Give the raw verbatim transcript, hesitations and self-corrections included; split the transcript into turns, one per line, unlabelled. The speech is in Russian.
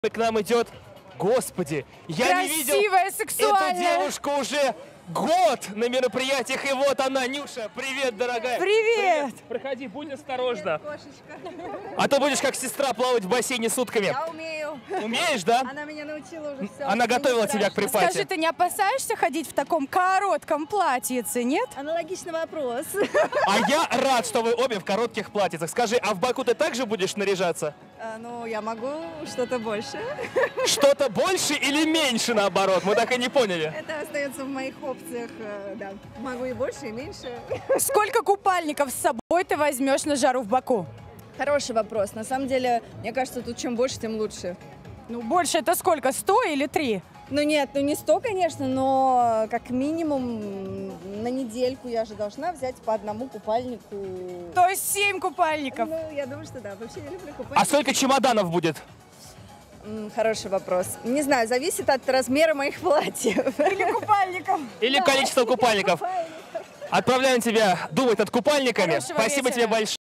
К нам идет, господи, я
Красивая,
не видел
сексуальная.
эту девушку уже год на мероприятиях, и вот она, Нюша, привет, дорогая.
Привет.
Привет. Проходи, будь осторожна,
Кошечка.
а то будешь как сестра плавать в бассейне сутками.
Я умею.
Умеешь, да?
Она меня научила уже все.
Она готовила тебя к припате.
Скажи, ты не опасаешься ходить в таком коротком платьице, нет?
Аналогичный вопрос.
А я рад, что вы обе в коротких платьицах. Скажи, а в Баку ты также будешь наряжаться?
А, ну, я могу что-то больше.
Что-то больше или меньше, наоборот? Мы так и не поняли.
Это остается в моих опциях. э, Да, могу и больше, и меньше.
Сколько купальников с собой ты возьмешь на жару в Баку?
Хороший вопрос. На самом деле, мне кажется, тут чем больше, тем лучше.
Ну, больше это сколько, сто или три?
Ну нет, ну не сто, конечно, но как минимум на недельку я же должна взять по одному купальнику.
То есть семь купальников.
Ну, я думаю, что да. Вообще я люблю
А
купальники.
сколько чемоданов будет?
М, Хороший вопрос. Не знаю, зависит от размера моих платьев.
Или купальников.
Или количество купальников? Отправляем тебя думать над купальниками.
Хорошего
Спасибо
вечера.
тебе большое.